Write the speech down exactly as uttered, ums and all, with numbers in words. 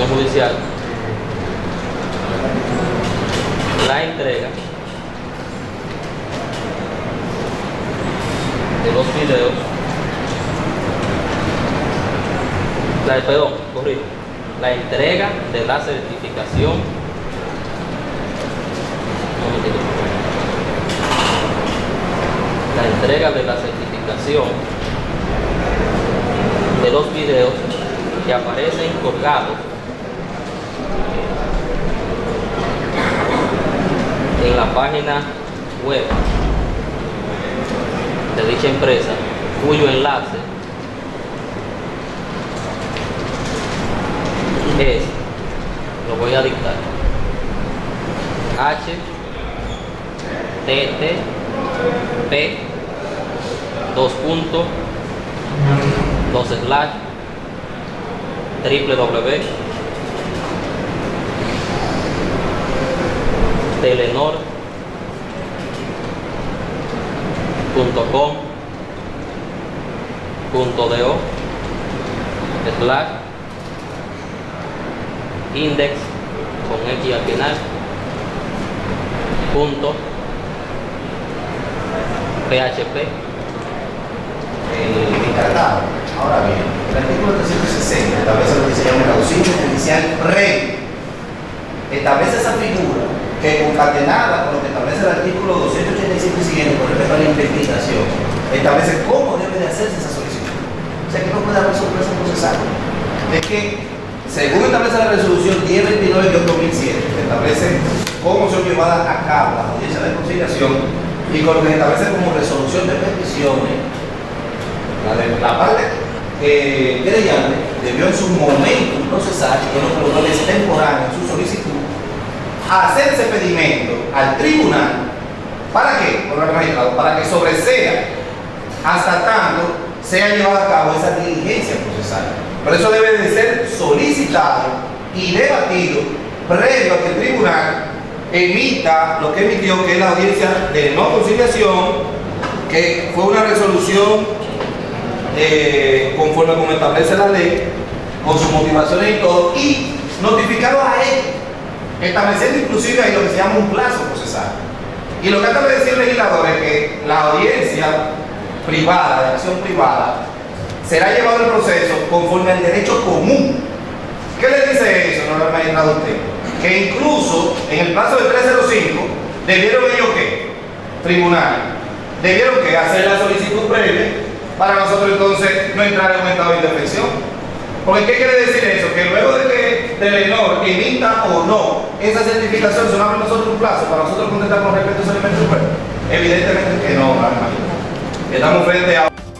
acción judicial la entrega de los videos, la, perdón, corrijo, la entrega de la certificación, la entrega de la certificación de los videos que aparecen colgados en la página web de dicha empresa, cuyo enlace es, lo voy a dictar, H T T P dos puntos dos slash triple w telenor punto com punto do slash index con X al final punto php. El encargado, ahora bien, el artículo trescientos sesenta establece lo que se llama el auxilio judicial previo. Establece esa figura que, concatenada con lo que establece el artículo doscientos ochenta y cinco y siguiente con respecto a la investigación, establece cómo debe de hacerse esa solicitud. O sea que no puede haber sorpresa procesal. Es que, según establece la resolución diez veintinueve de dos mil siete, que establece cómo son llevadas a cabo las audiencias de conciliación y con lo que establece como resolución de peticiones, la, de, la parte eh, querellante debió en su momento procesar y en los tribunales temporales en su solicitud hacer ese pedimento al tribunal. ¿Para qué? Por el magistrado, para que sobresea hasta tanto sea llevada a cabo esa diligencia procesal. Pero eso debe de ser solicitado y debatido previo a que el tribunal emita lo que emitió, que es la audiencia de no conciliación, que fue una resolución eh, conforme como establece la ley, con sus motivaciones y todo, y notificado a él, estableciendo inclusive ahí lo que se llama un plazo procesal. Y lo que ha establecido el legislador es que la audiencia privada, de acción privada, será llevado el proceso conforme al derecho común. ¿Qué le dice eso, no, magistrado, usted? Que incluso en el plazo de trescientos cinco debieron ellos ¿qué? Tribunal, debieron que hacer la solicitud previa para nosotros entonces no entrar en un estado de indefensión. Porque ¿qué quiere decir eso? Que luego de que Telenor emita o no esa certificación, ¿se nos abre nosotros un plazo para nosotros contestar con respecto a ese elemento? Evidentemente que no, hermano. Estamos frente a